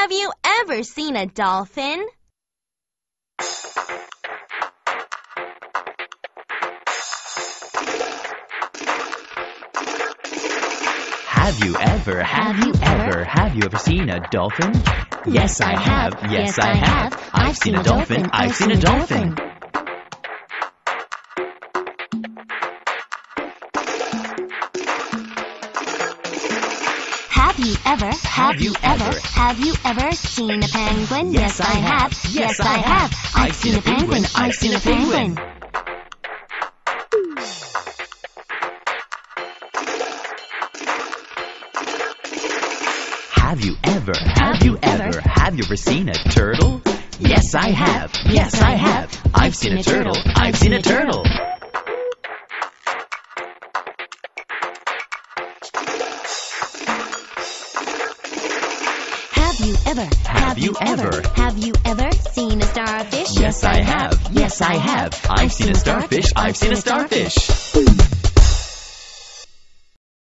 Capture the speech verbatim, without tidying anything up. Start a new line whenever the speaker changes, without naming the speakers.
Have you ever seen a dolphin?
Have you ever, have you ever, have you ever seen a dolphin? Yes, I have, yes, I have. I've seen a dolphin, I've seen a dolphin.
Have you ever, have you ever, have you ever seen a penguin?
Yes, I have, yes, I have. I've seen a penguin, I've seen a penguin. Have you ever, have you ever, have you ever seen a turtle? Yes, I have, yes, I have. I've seen a turtle, I've seen a turtle.
Have you ever,
Have you ever,
have you ever seen a starfish?
yes, I have, yes, I have. I've seen a starfish, I've seen a starfish.